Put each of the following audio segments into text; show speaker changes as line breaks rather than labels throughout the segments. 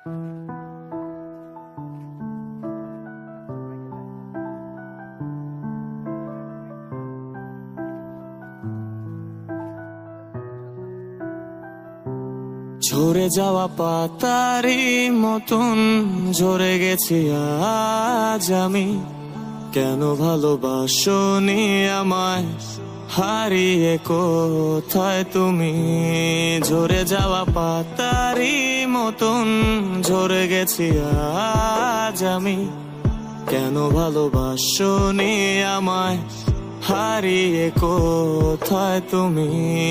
ঝরে যাওয়া পাতারি মতন ঝরে গেছি আজ আমি। কেন ভালোবাসোনি আমায়, হারিয়ে কোথায় তুমি? ঝরে যাওয়া পাতারি মতন ঝরে গেছি আজ আমি। কেন ভালোবাসোনি আমায়, হারিয়ে কোথায় তুমি?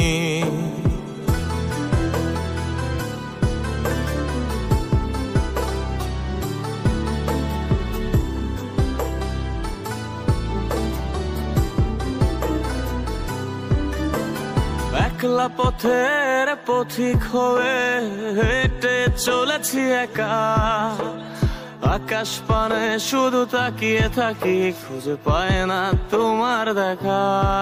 একলা পথের পথিক হয়ে হেঁটে চলেছি একা। আকাশ পানে শুধু তাকিয়ে থাকি, খুঁজে পায় না তোমার দেখা।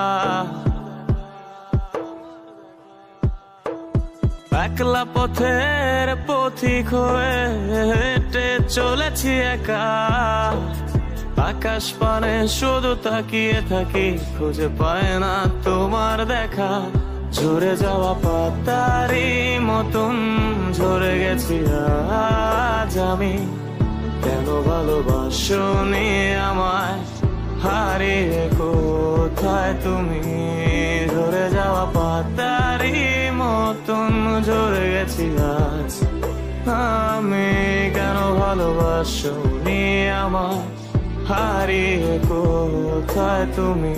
একলা পথের পথিক হয়ে হেঁটে চলেছি একা। আকাশ পানে শুধু তাকিয়ে থাকি, খুঁজে পায় না তোমার দেখা। ঝরে যাওয়া পাতারি মতন ঝরে গেছি আজ আমি। কেন ভালোবাসোনি আমায়, হারিয়ে কোথায় তুমি? ঝরে যাওয়া পাতারি মতন ঝরে গেছি আজ আমি। কেন ভালোবাসোনি আমায়, হারিয়ে কোথায় তুমি?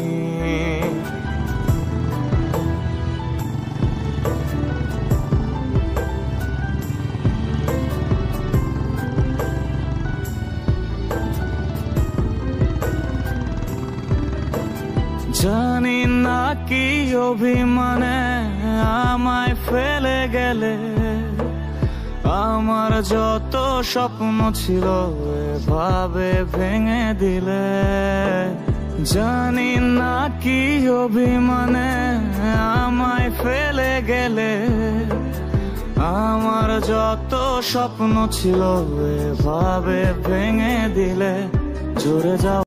জানি না কি অভিমানে আমায় ফেলে গেলে। আমার যত স্বপ্ন ছিল এভাবে ভেঙে দিলে। জানি না কি অভিমানে আমায় ফেলে গেলে। আমার যত স্বপ্ন ছিল এভাবে ভেঙে দিলে। ঝরে যাওয়া